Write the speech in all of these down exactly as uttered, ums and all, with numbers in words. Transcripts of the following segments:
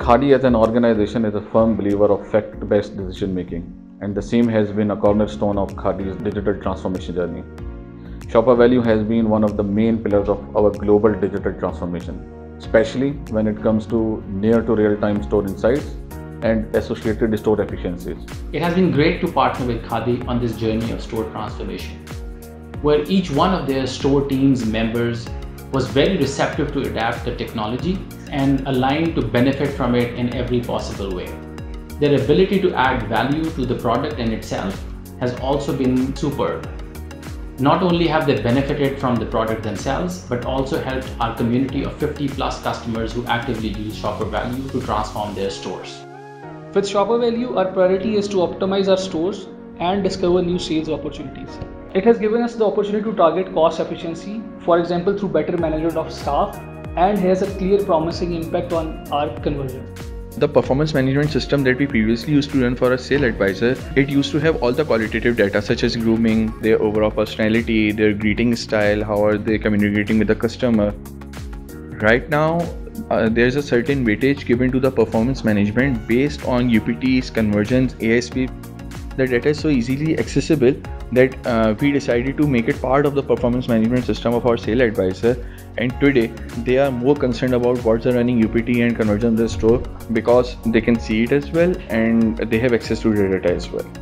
Khadi as an organization is a firm believer of fact-based decision making, and the same has been a cornerstone of Khadi's digital transformation journey. Shopper Value has been one of the main pillars of our global digital transformation, especially when it comes to near to real-time store insights and associated store efficiencies. It has been great to partner with Khadi on this journey of store transformation, where each one of their store teams members was very receptive to adapt the technology and aligned to benefit from it in every possible way. Their ability to add value to the product in itself has also been superb. Not only have they benefited from the product themselves, but also helped our community of fifty plus customers who actively use Shopper Value to transform their stores. With Shopper Value, our priority is to optimize our stores and discover new sales opportunities. It has given us the opportunity to target cost efficiency, for example through better management of staff, and has a clear promising impact on our conversion. The performance management system that we previously used to run for a sale advisor, it used to have all the qualitative data such as grooming, their overall personality, their greeting style, how are they communicating with the customer. Right now, uh, there's a certain weightage given to the performance management based on U P Ts, conversions, A S P. The data is so easily accessible that uh, we decided to make it part of the performance management system of our sale advisor, and today they are more concerned about what's the running U P T and conversion in the store because they can see it as well and they have access to the data as well.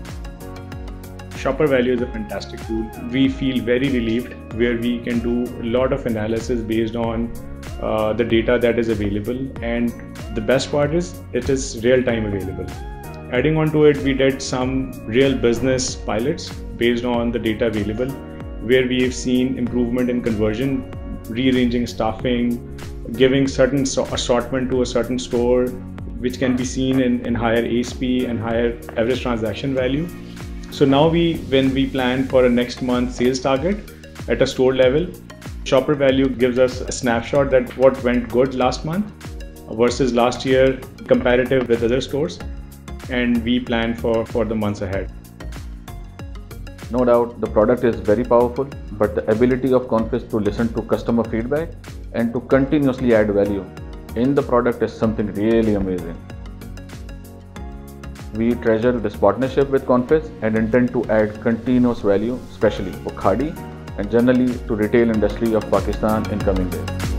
Shopper Value is a fantastic tool. We feel very relieved where we can do a lot of analysis based on uh, the data that is available, and the best part is it is real-time available. Adding on to it, we did some real business pilots based on the data available, where we have seen improvement in conversion, rearranging staffing, giving certain assortment to a certain store, which can be seen in, in higher A S P and higher average transaction value. So now we, when we plan for a next month sales target at a store level, Shopper Value gives us a snapshot that what went good last month versus last year comparative with other stores, and we plan for, for the months ahead. No doubt the product is very powerful, but the ability of Confizz to listen to customer feedback and to continuously add value in the product is something really amazing. We treasure this partnership with Confizz and intend to add continuous value, especially for Khadi and generally to retail industry of Pakistan in coming days.